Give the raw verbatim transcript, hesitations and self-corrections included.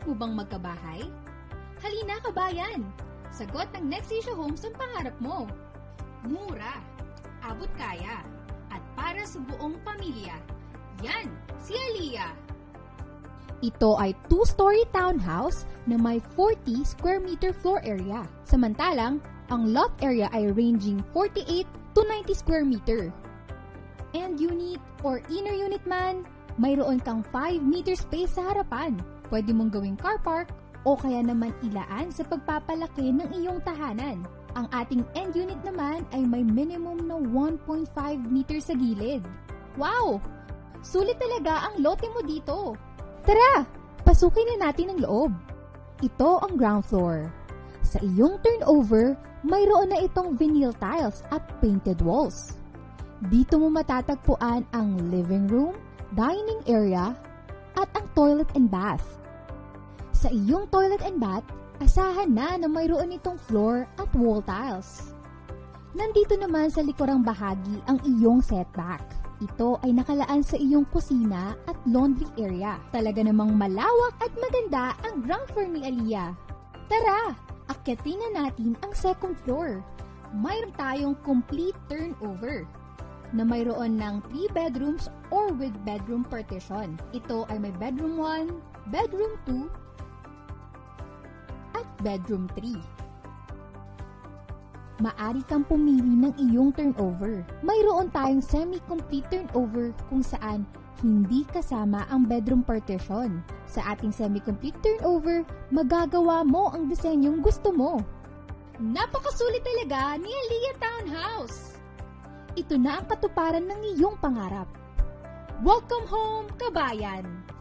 mo bang magkabahay? Halina kabayan! Sagot ng Next Asia Homes ang pangarap mo. Mura, abot kaya, at para sa buong pamilya. Yan, si Aliyah! Ito ay two-story townhouse na may forty square meter floor area. Samantalang, ang lot area ay ranging forty-eight to ninety square meter. End unit or inner unit man, mayroon kang five meter space sa harapan. Pwede mong gawing car park o kaya naman ilaan sa pagpapalaki ng iyong tahanan. Ang ating end unit naman ay may minimum na one point five meters sa gilid. Wow! Sulit talaga ang lote mo dito. Tara, pasukin na natin ang loob. Ito ang ground floor. Sa iyong turnover, mayroon na itong vinyl tiles at painted walls. Dito mo matatagpuan ang living room, dining area, at ang toilet and bath. Sa iyong toilet and bath, asahan na na mayroon itong floor at wall tiles. Nandito naman sa likurang bahagi ang iyong setback. Ito ay nakalaan sa iyong kusina at laundry area. Talaga namang malawak at maganda ang ground floor ni Aliyah. Tara, akyatin na natin ang second floor. Mayroon tayong complete turnover na mayroon ng three bedrooms or with bedroom partition. Ito ay may bedroom one, bedroom two, at bedroom three. Maari kang pumili ng iyong turnover. Mayroon tayong semi-complete turnover kung saan hindi kasama ang bedroom partition. Sa ating semi-complete turnover, magagawa mo ang disenyong gusto mo. Napakasulit talaga ni Aliyah Townhouse! Ito na ang katuparan ng iyong pangarap. Welcome home, kabayan!